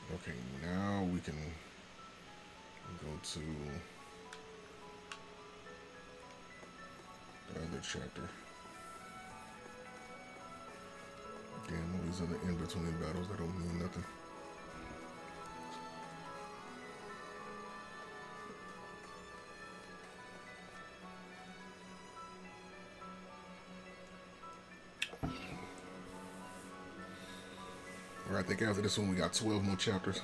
Okay, now we can go to the other chapter. Damn, all these other in-between battles that don't mean nothing. Alright, I think after this one we got 12 more chapters.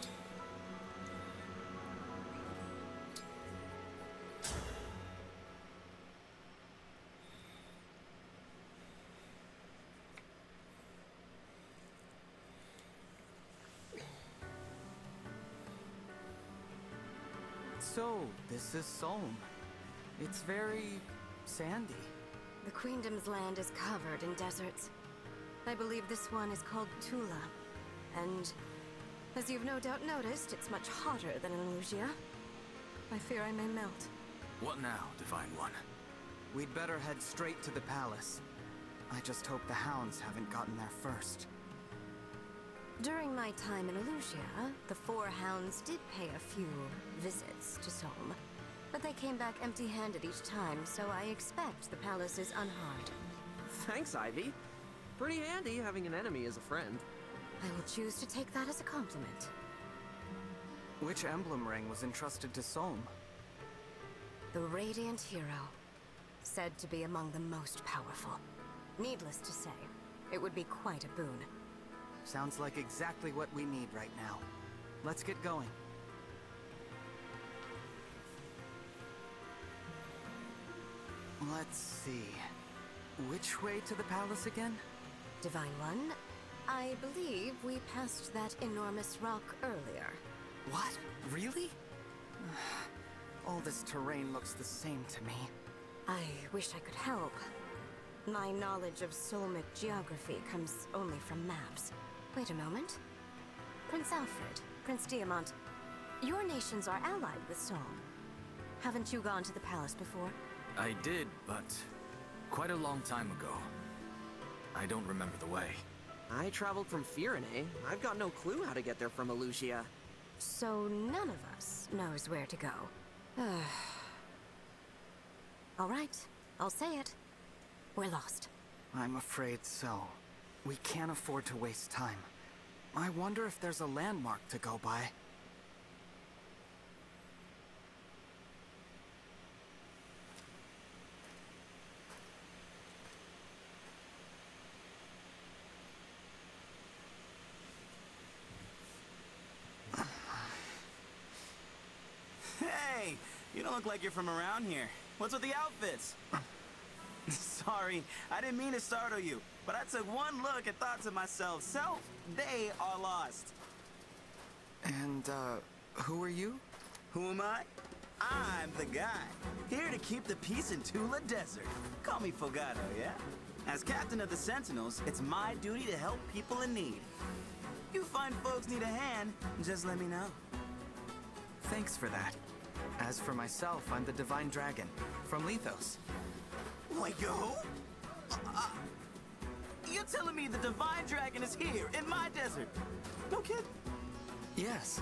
So, this is Solm. It's very sandy. The Queendom's land is covered in deserts. I believe this one is called Tula. And as you've no doubt noticed, it's much hotter than Elusia. I fear I may melt. What now, Divine One? We'd better head straight to the palace. I just hope the hounds haven't gotten there first. During my time in Elusia, the four hounds did pay a few visits to Solm. But they came back empty-handed each time, so I expect the palace is unharmed. Thanks, Ivy. Pretty handy having an enemy as a friend. I will choose to take that as a compliment. Which emblem ring was entrusted to Solm? The Radiant Hero. Said to be among the most powerful. Needless to say, it would be quite a boon. Sounds like exactly what we need right now. Let's get going. Let's see. Which way to the palace again? Divine One, I believe we passed that enormous rock earlier. What? Really? All this terrain looks the same to me. I wish I could help. My knowledge of Solmic geography comes only from maps. Wait a moment. Prince Alfred, Prince Diamant, your nations are allied with Solm. Haven't you gone to the palace before? I did, but quite a long time ago. I don't remember the way. I traveled from Firene. I've got no clue how to get there from Elusia. So none of us knows where to go. All right, I'll say it. We're lost. I'm afraid so. We can't afford to waste time. I wonder if there's a landmark to go by. Hey! You don't look like you're from around here. What's with the outfits? Sorry, I didn't mean to startle you, but I took one look and thought to myself, Self, they are lost. And, who are you? Who am I? I'm the guy, here to keep the peace in Tula Desert. Call me Fogado, yeah? As captain of the Sentinels, it's my duty to help people in need. You find folks need a hand, just let me know. Thanks for that. As for myself, I'm the Divine Dragon, from Lethos. Wait, yo? You're telling me the Divine Dragon is here, in my desert? No kid. Yes.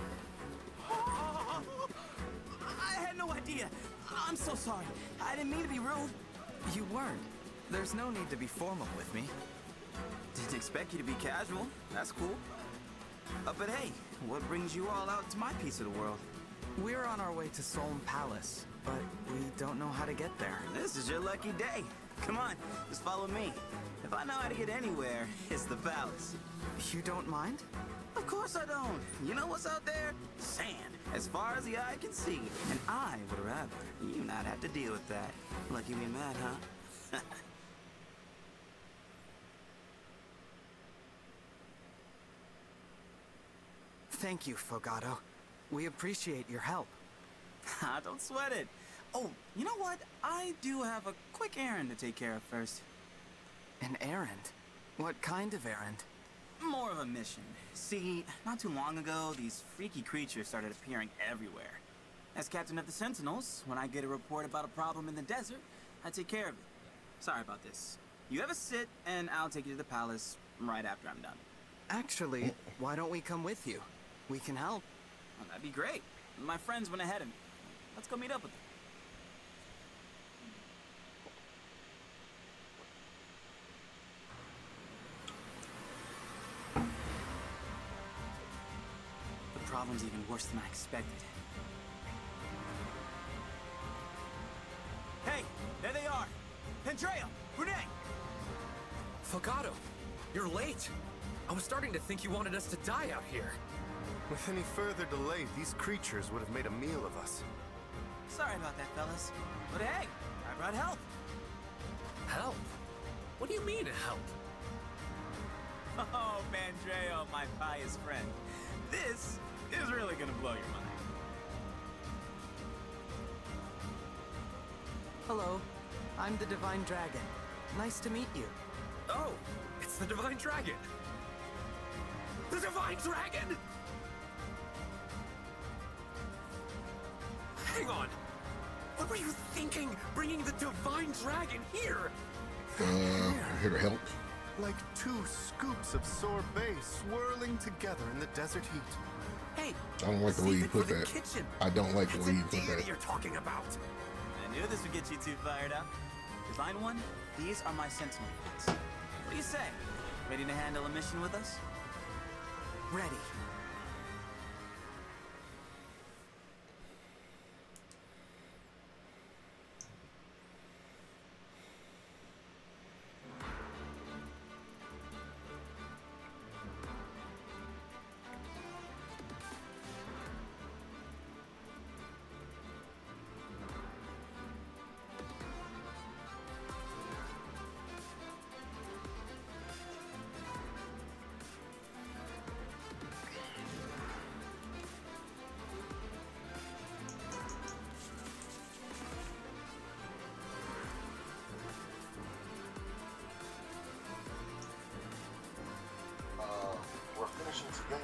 I had no idea. I'm so sorry. I didn't mean to be rude. You weren't. There's no need to be formal with me. Didn't expect you to be casual. That's cool. But hey, what brings you all out to my piece of the world? We're on our way to Solm Palace, but we don't know how to get there. This is your lucky day. Come on, just follow me. If I know how to get anywhere, it's the palace. You don't mind? Of course I don't. You know what's out there? Sand, as far as the eye can see. And I would rather you not have to deal with that. Lucky we met, huh? Thank you, Fogado. We appreciate your help. Don't sweat it. Oh, you know what? I do have a quick errand to take care of first. An errand? What kind of errand? More of a mission. See, not too long ago, these freaky creatures started appearing everywhere. As captain of the Sentinels, when I get a report about a problem in the desert, I take care of it. Sorry about this. You have a sit, and I'll take you to the palace right after I'm done. Actually, why don't we come with you? we can help. Well, that'd be great. My friends went ahead of me. Let's go meet up with them. The problem's even worse than I expected. Hey, there they are! Andrea! Renee! Fogado, you're late. I was starting to think you wanted us to die out here. With any further delay, these creatures would have made a meal of us. Sorry about that, fellas. But hey, I brought help. Help? What do you mean, help? Oh, Mandreo, my pious friend. This is really gonna blow your mind. Hello, I'm the Divine Dragon. Nice to meet you. Oh, it's the Divine Dragon. The Divine Dragon! Hang on. What were you thinking, bringing the Divine Dragon here? Here to help. Like two scoops of sorbet swirling together in the desert heat. Hey, I don't like the way save you it put for the that. kitchen. I don't like the It's way a you put deer that. you're talking about. I knew this would get you two fired up. Divine One, these are my Sentinel friends. What do you say? Ready to handle a mission with us? Ready. We're finishing together.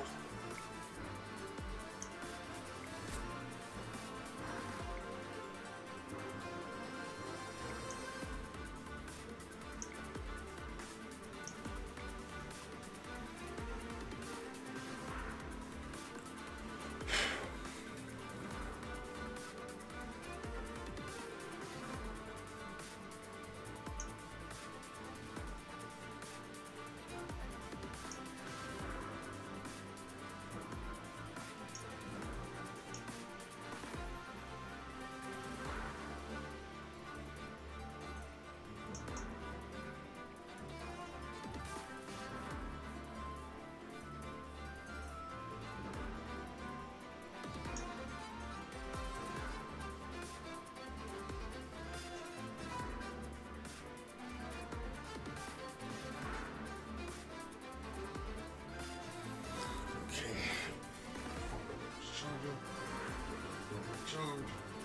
Charge.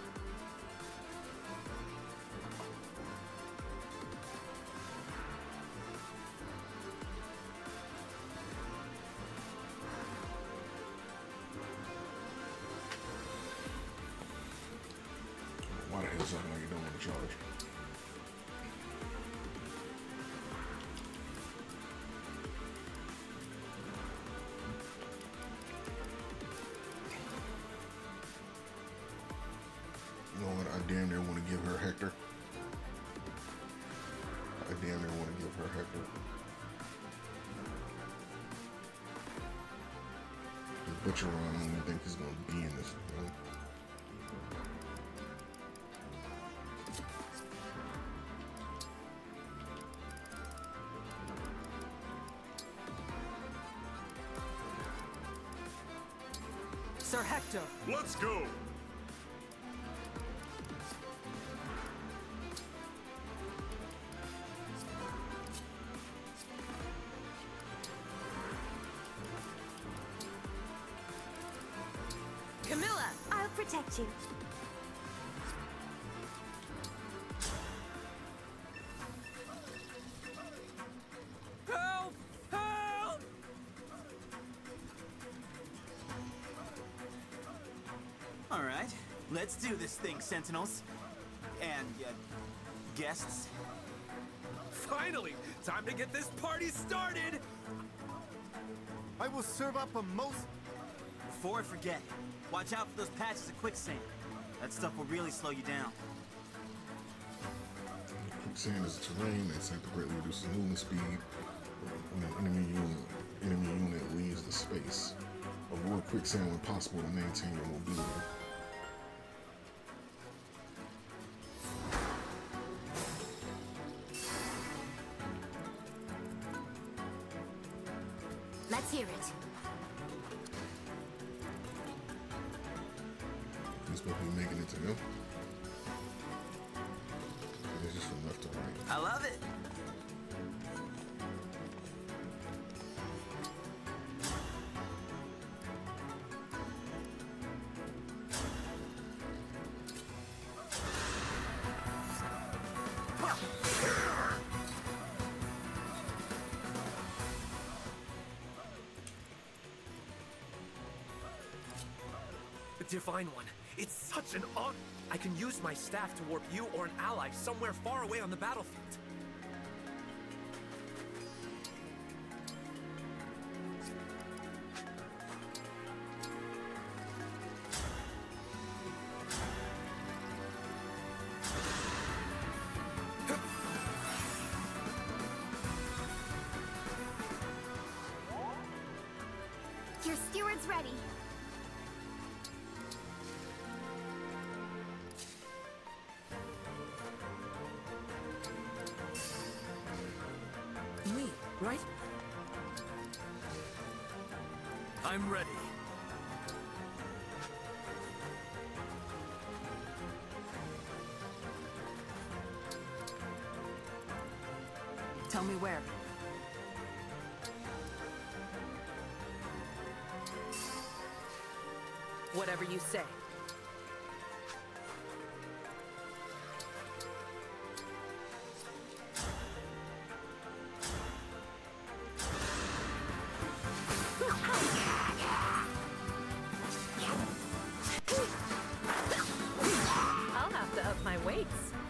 Why the hell something like you don't want to charge? You know what? I damn near want to give her Hector. I damn near want to give her Hector. The Butcher Run, I don't even think he's going to be in this. You know? Sir Hector! Let's go! Camilla, I'll protect you. Help! Help! All right, let's do this thing, Sentinels. And, guests. Finally, time to get this party started. I will serve up a most... before I forget, watch out for those patches of quicksand. That stuff will really slow you down. Quicksand is terrain that greatly reduces movement speed when an enemy unit leaves the space. Avoid quicksand when possible to maintain your mobility. Let's hear it. You're supposed to be making it to them. It's just from left to right. I love it. Divine One, it's such an honor. I can use my staff to warp you or an ally somewhere far away on the battlefield. Your steward's ready. Me, right? I'm ready. Tell me where. Whatever you say. I'll have to up my weights.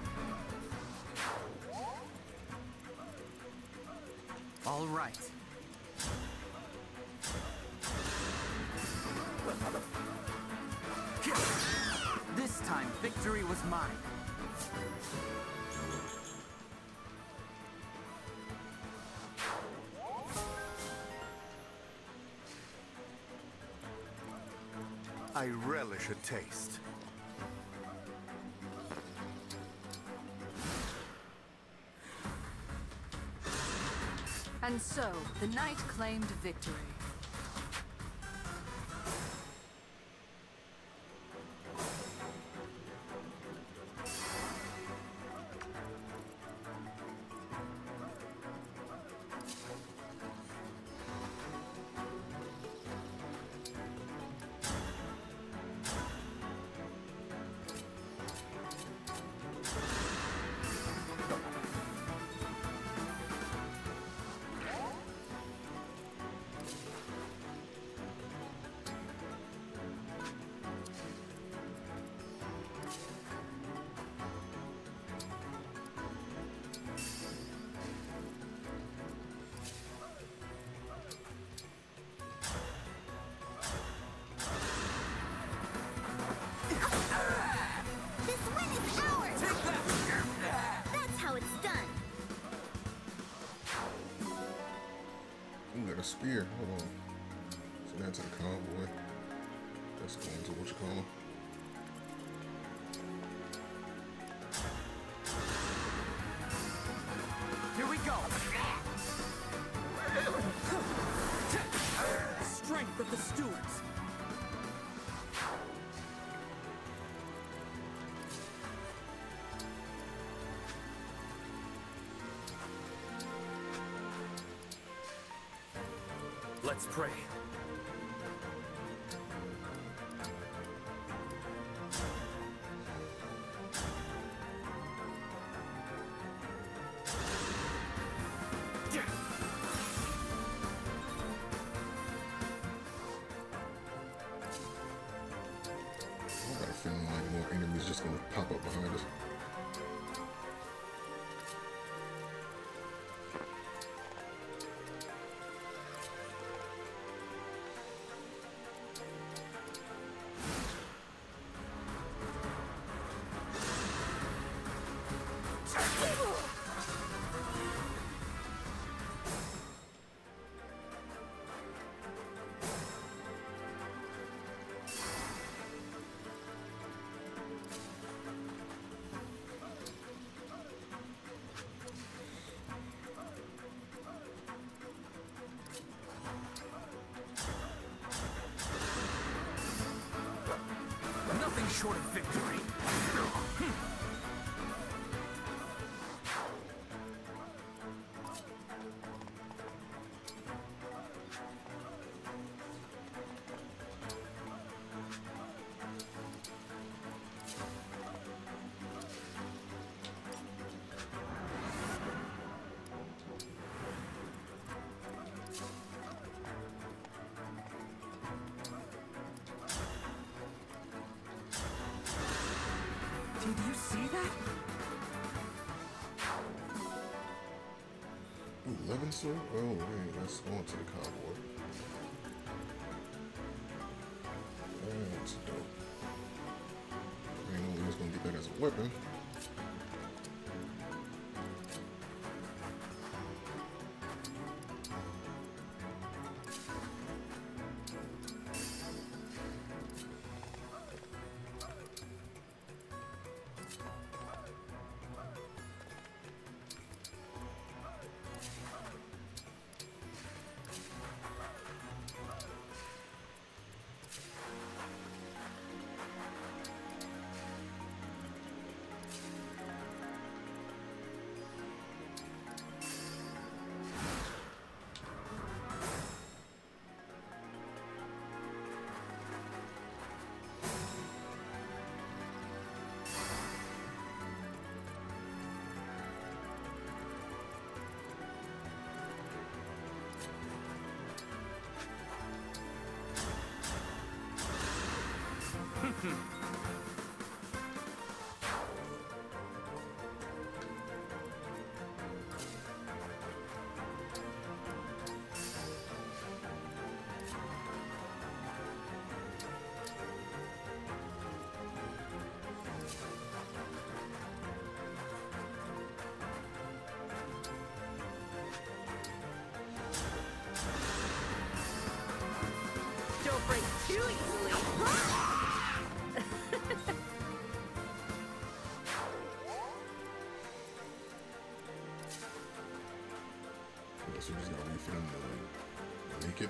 All right. This time, victory was mine. I relish a taste. And so, the knight claimed victory. This win is ours! Take that! That's how it's done. You got a spear. Hold on. So that's to the convoy. That's going to what you call him. Here we go. Strength of the stewards. Let's pray. I got a feeling like more enemies just gonna pop up behind us. short of victory. Did you see that? Ooh, 11 sword? Oh, hey, let's go on to the cowboy. That's dope. I didn't know we was gonna get that as a weapon. Don't break too easily. I guess we just gotta wait for them to make it.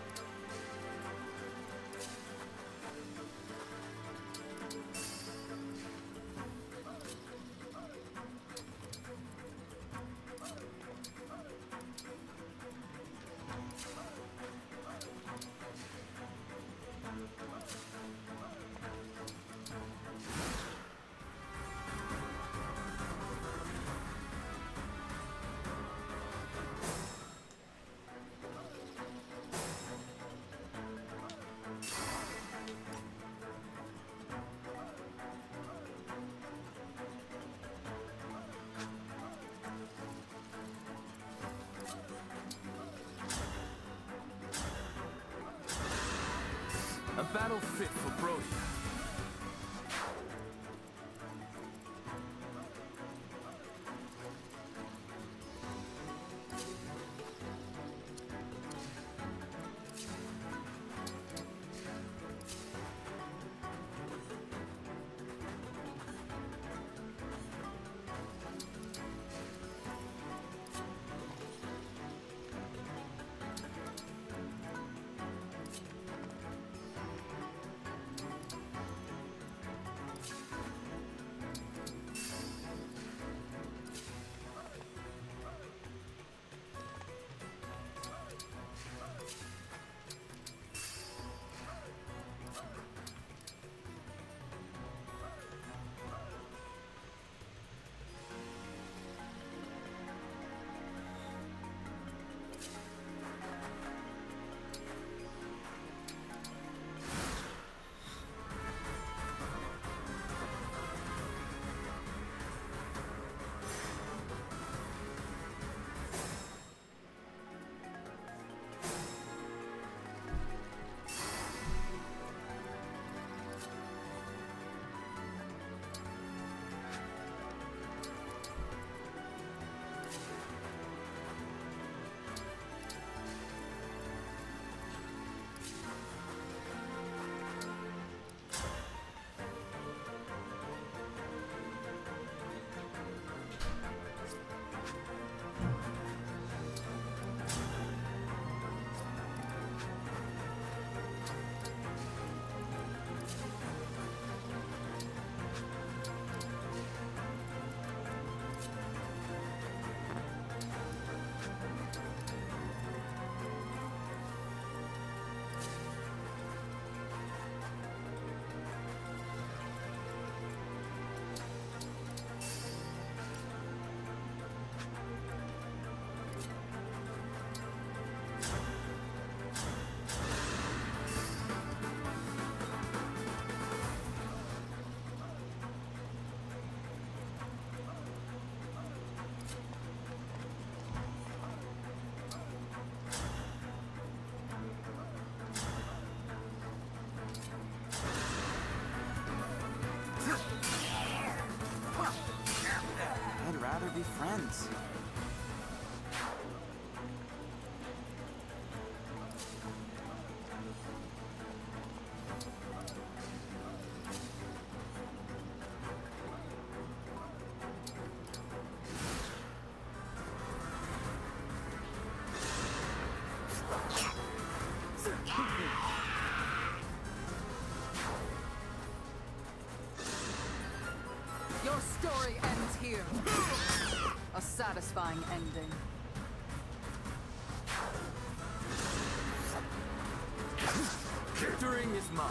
A battle fit for Brodia. be friends. Your story ends here. A satisfying ending. Victory is mine.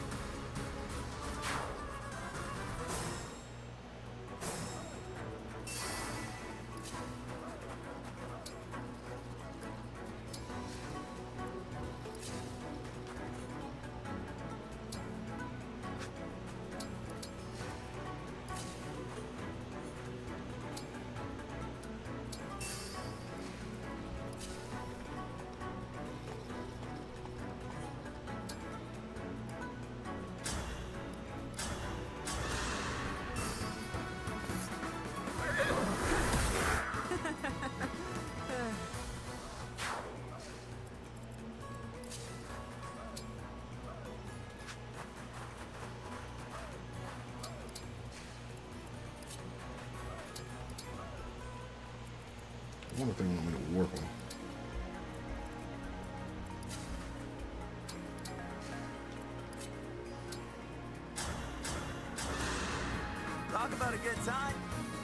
I wonder if they want me to warp them. Talk about a good time.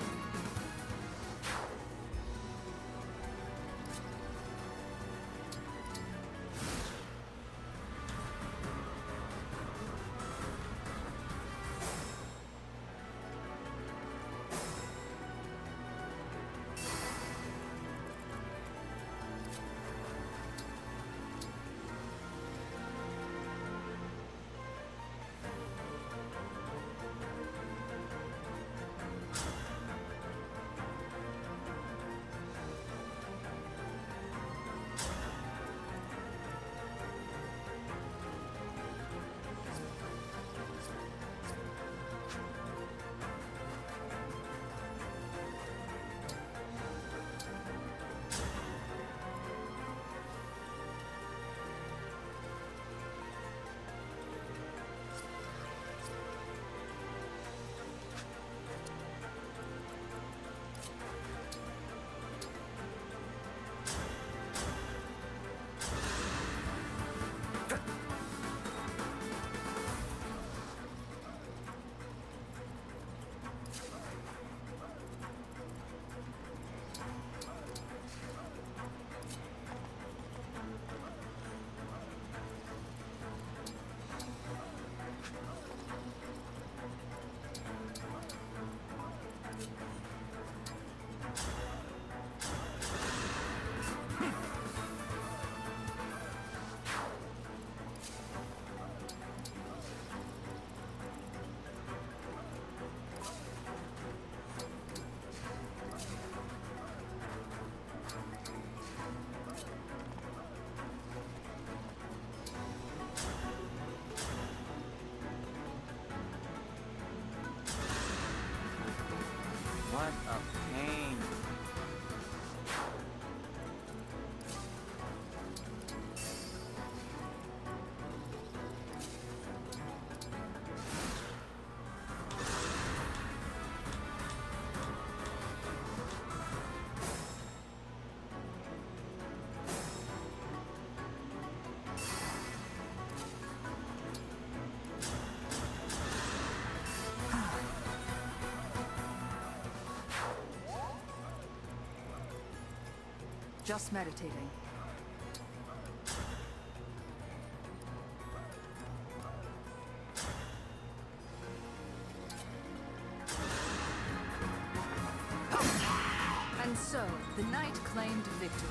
What a pain. Just meditating. And so, the knight claimed victory.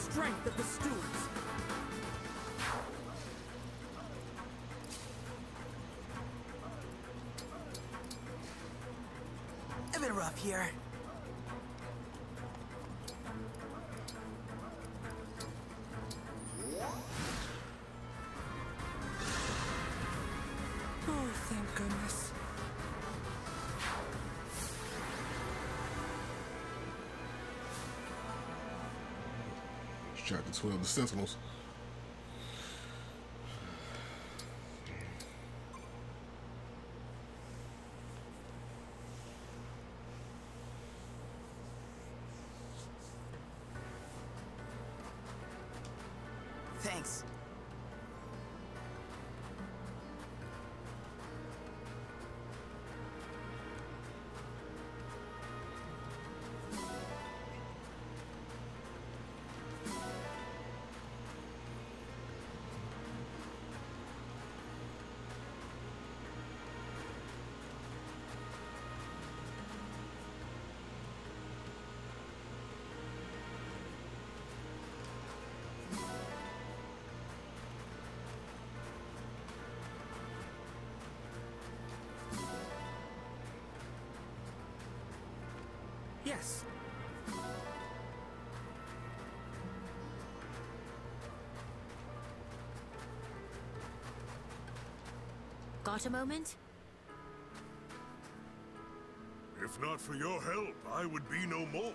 strength of the stewards. A bit rough here. Oh, thank goodness. Chapter 12, the Sentinels. Thanks. Yes. Got a moment? If not for your help, I would be no more.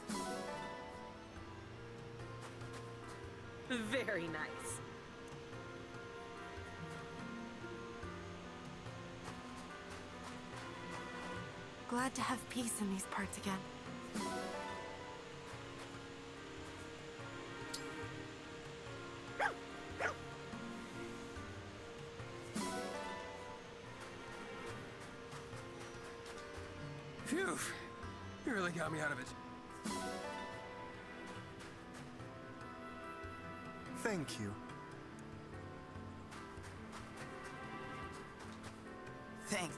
Very nice. Glad to have peace in these parts again. Phew. You really got me out of it. Thank you. Thanks.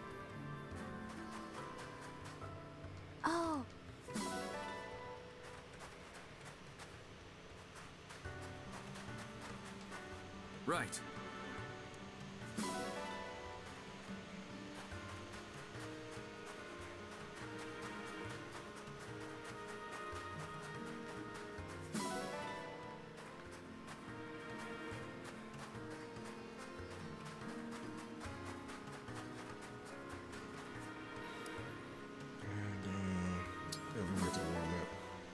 Oh. Right. Yeah, we went to the room map.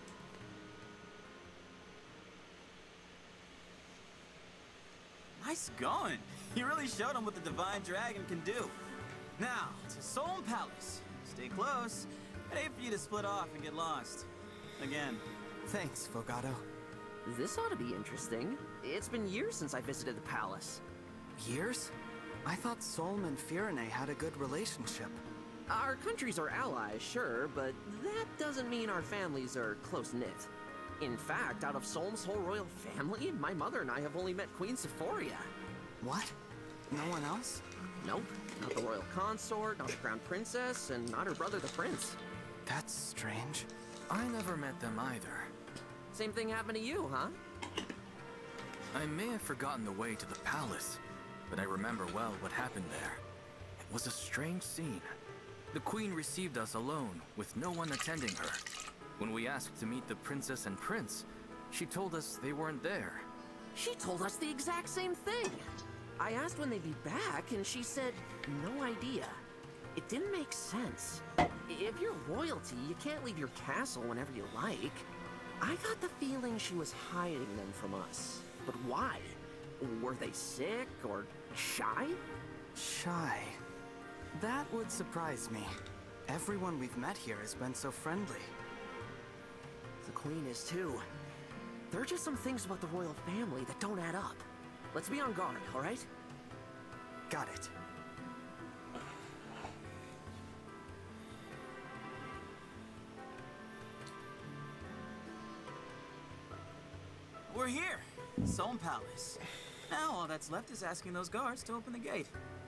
Nice going. You really showed them what the Divine Dragon can do. Now, to Solm Palace. Stay close. I'd hate for you to split off and get lost. Again. Thanks, Fogado. This ought to be interesting. It's been years since I visited the palace. Years? I thought Solm and Firene had a good relationship. Our countries are allies, sure, but that doesn't mean our families are close-knit. In fact, out of Solm's whole royal family, my mother and I have only met Queen Sephoria. What? No one else? Nope. Not the royal consort, not the crown princess, and not her brother the prince. That's strange. I never met them either. Same thing happened to you, huh? I may have forgotten the way to the palace, but I remember well what happened there. It was a strange scene. The queen received us alone, with no one attending her. When we asked to meet the princess and prince, she told us they weren't there. She told us the exact same thing. I asked when they'd be back, and she said, no idea. It didn't make sense. If you're royalty, you can't leave your castle whenever you like. I got the feeling she was hiding them from us. But why? Were they sick or shy? Shy. That would surprise me. Everyone we've met here has been so friendly. The queen is too. There are just some things about the royal family that don't add up. Let's be on guard, all right? Got it. We're here. Solm Palace. Now all that's left is asking those guards to open the gate.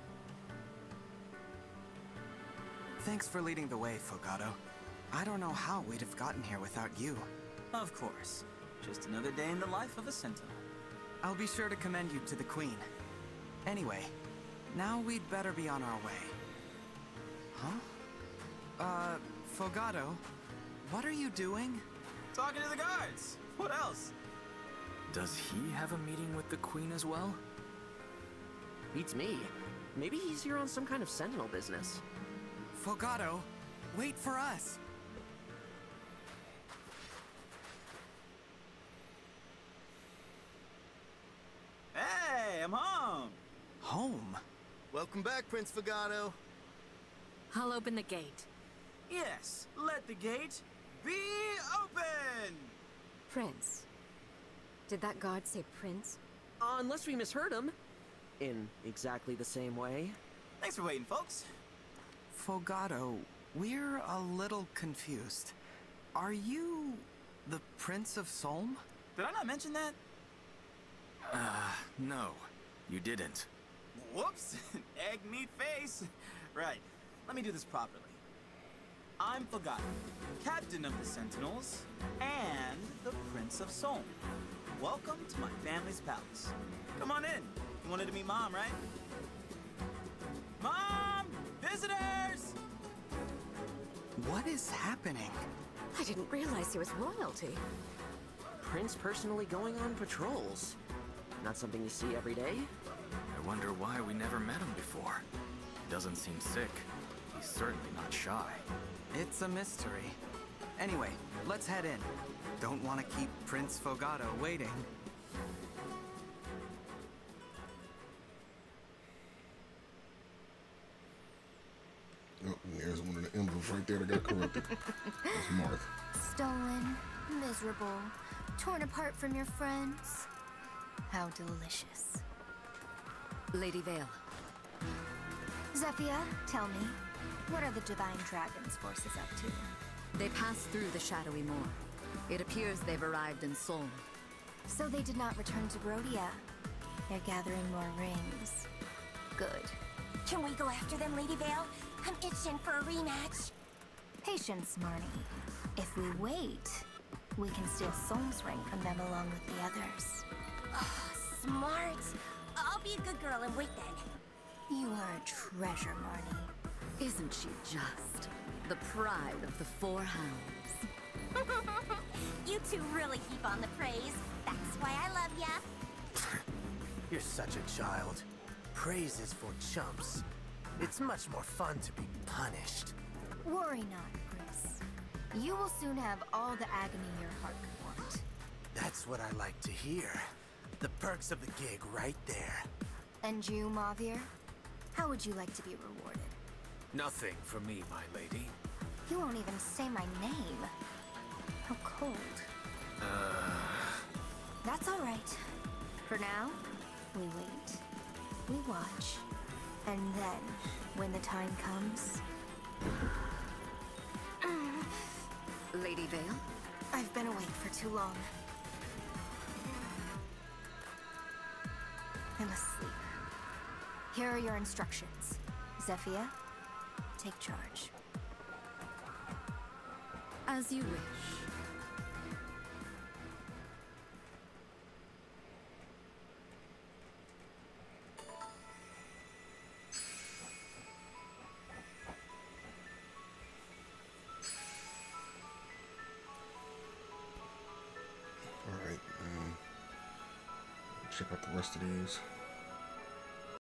Thanks for leading the way, Fogado. I don't know how we'd have gotten here without you. Of course. Just another day in the life of a Sentinel. I'll be sure to commend you to the Queen. Anyway, now we'd better be on our way. Huh? Fogado, what are you doing? Talking to the guards. What else? Does he have a meeting with the Queen as well? Beats me. Maybe he's here on some kind of Sentinel business. Fogado, wait for us. Hey, I'm home. Home? Welcome back, Prince Fogado. I'll open the gate. Yes, let the gate be open! Prince. Did that guard say Prince? Unless we misheard him. In exactly the same way. Thanks for waiting, folks. Fogado, we're a little confused. Are you the Prince of Solm? Did I not mention that? No, you didn't. Whoops! Egg meat face! Right, let me do this properly. I'm Fogado, Captain of the Sentinels, and the Prince of Solm. Welcome to my family's palace. Come on in. You wanted to meet Mom, right? Mom! Visitors! What is happening? I didn't realize he was royalty. Prince personally going on patrols. Not something you see every day. I wonder why we never met him before. He doesn't seem sick. He's certainly not shy. It's a mystery. Anyway, let's head in. Don't want to keep Prince Fogado waiting. Oh, there's one of the emblems right there that got corrupted. That's Marth. Stolen, miserable, torn apart from your friends. How delicious. Lady Vale. Zephyr, tell me, what are the Divine Dragon's forces up to? They passed through the Shadowy Moor. It appears they've arrived in Solm. So they did not return to Brodia. They're gathering more rings. Good. Can we go after them, Lady Vale? I'm itching for a rematch. Patience, Marnie. If we wait, we can steal Solm's ring from them along with the others. Oh, smart. I'll be a good girl and wait then. You are a treasure, Marnie. Isn't she just? The pride of the Four Hounds. You two really heap on the praise. That's why I love ya. You're such a child. Praise is for chumps. It's much more fun to be punished. Worry not, Chris. You will soon have all the agony your heart could want. That's what I like to hear. The perks of the gig right there. And you, Mavir? How would you like to be rewarded? Nothing for me, my lady. You won't even say my name. How cold. That's all right. For now, we wait. We watch. And then, when the time comes... Lady Vale? I've been awake for too long. I'm asleep. Here are your instructions. Zephyr, take charge. As you wish. Alright, check out the rest of these.